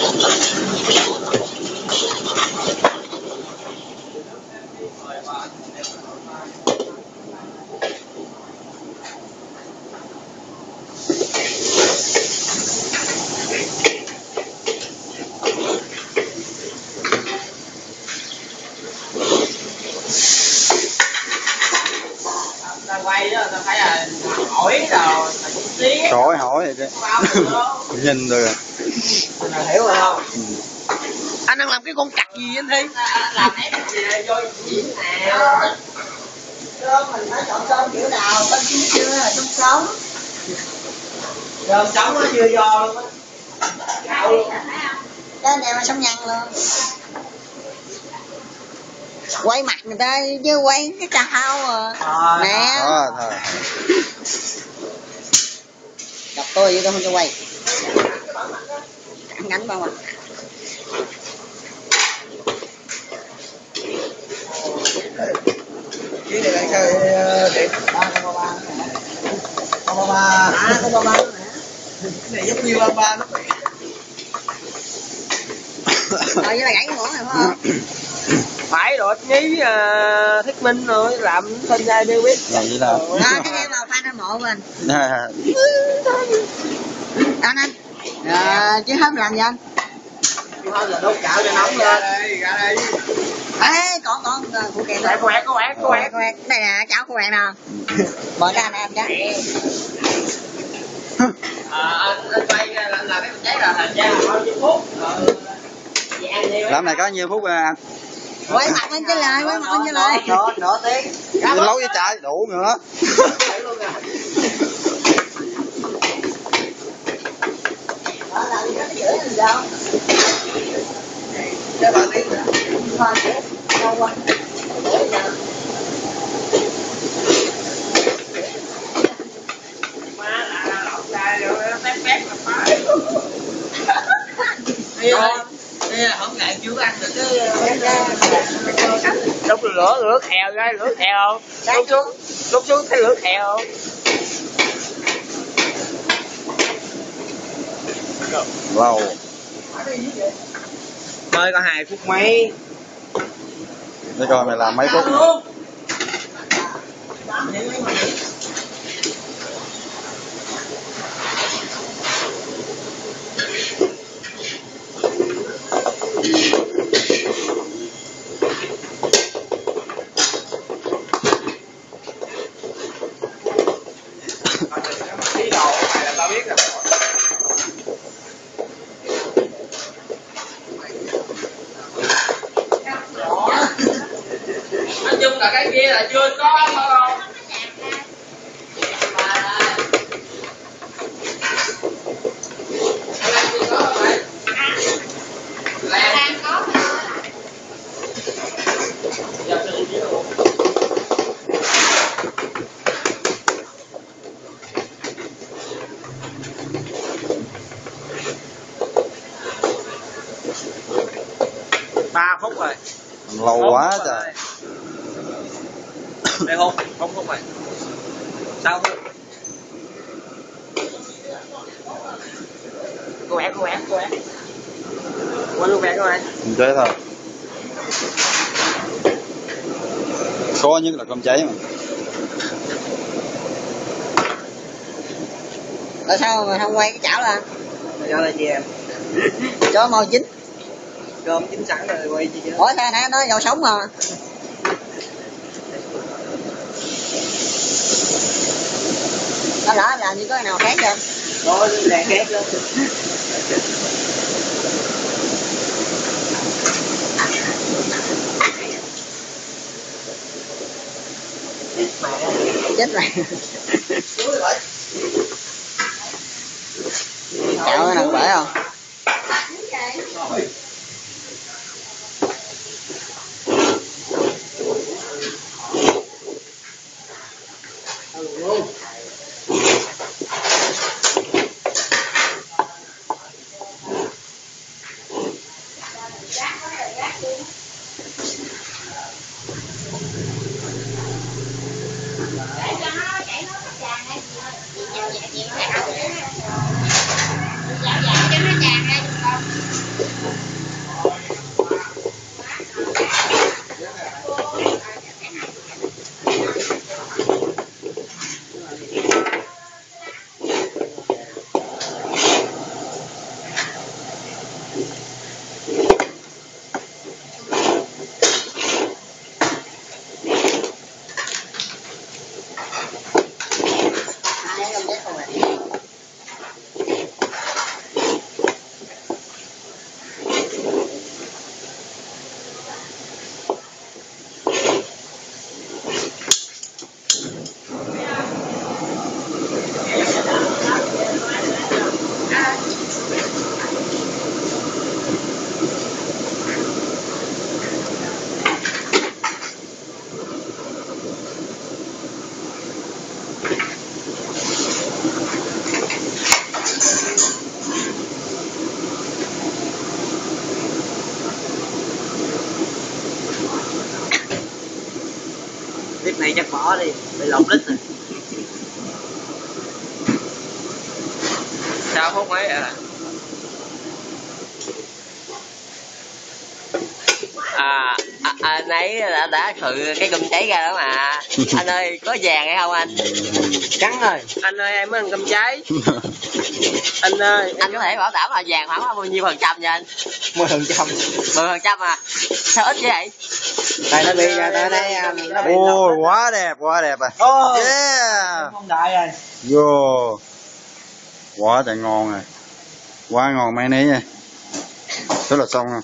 Quay đó ta phải là hỏi rồi hỏi vậy chứ. Nhìn rồi. Hiểu rồi không? Anh đang làm cái con cặc gì anh Thi? Làm cái gì vô diễn nào. Cơm mình phải chọn cơm kiểu nào, cơm chín chưa là cơm sống. Cơm sống nó chưa giò luôn á. Gạo luôn. Cái này mà sống nhăn luôn. Quay mặt người ta chứ quay cái cao à. Nè. Thôi. Gặp tôi vậy tôi không cho quay. Ngắn bao mà. Cái này là sao điện? 3,3. Có 3 nữa nè. Cái này giống như 33 nó vậy. Vậy là gãy cái mỏ này phải không? Phải rồi, nhí Thuyết Minh rồi làm sinh ra đều biết. Làm gì nào? Cái em vào fan hâm mộ mình. Anh. Chứ không làm gì anh? Chứ không là đốt chảo cho nóng lên. Ra đây. Ê, còn phụ kiện Quẹt. Đây nè, chảo của bạn nè. Mở ra nè em chứ. Anh quay làm cái cháy là thành ra bao nhiêu phút. Làm này có nhiêu phút anh? Quay mặt lên chứ lời. Nửa tiếng. Lâu với chạy đủ nữa. Đó là đi cái chữa gì đâu. Cái 3 tiếng nữa. Thôi chứ, lâu quá. Má là lọc ra rồi nó tét là phải. Đây là không ngại chưa ăn được cái Lúc lửa khèo ra, lửa khèo. Lúc xuống thấy lửa khèo. Lâu. Mới có 2 phút mấy. Để coi mày làm mấy phút nữa. nói chung là cái kia là chưa có đâu. Ba phút rồi. Lâu quá trời. Đây không phút rồi. 6 phút. Cô quẹt. Quên luôn quẹt các bạn. Cơm cháy thôi. Khó nhất là cơm cháy mà. Tại sao mà không quay cái chảo lên? Do là gì em? Cho màu chín. Cơm chín sẵn rồi quay chi chứ. Ủa sao nè, nó dầu sống mà. Nó lỡ làm gì có cái nào khác chưa? Có đèn khác đó. Chết rồi. Chảo nó nặng bể không? Clip này chắc bỏ đi, bị lột lít rồi. Sao phút mấy à? Anh ấy đã thử cái cơm cháy ra đó mà. Anh ơi, có vàng hay không anh? Trắng rồi. Anh ơi, em mới ăn cơm cháy. Anh ơi, anh có thể bảo đảm là vàng khoảng bao nhiêu % vậy anh? 10%. 10% à? Sao ít vậy? Tại nó bị ra tới đây nó bị Ôi, quá đẹp à. Yeah. không đợi rồi. Vô. Quá trời ngon rồi. Quá ngon mấy ní nha. Rất là xong rồi.